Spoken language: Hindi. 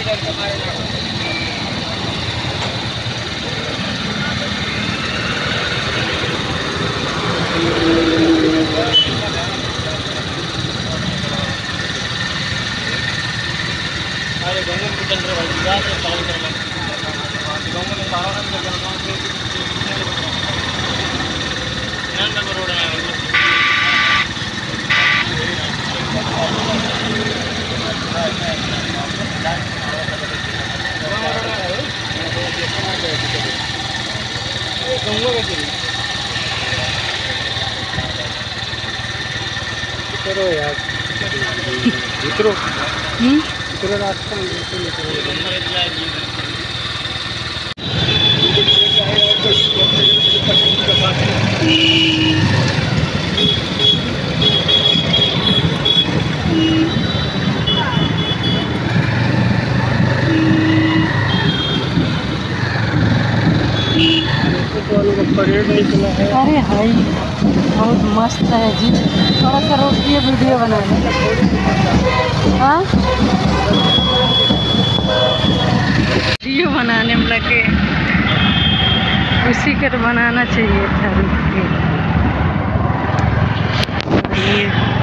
करो यार उतरो उतरो रास्ता परेड निकला है। अरे भाई बहुत मस्त है जी। थोड़ा सा रोकिए वीडियो बनाने। हाँ वीडियो बनाने में लगे, उसी का बनाना चाहिए था। रुक के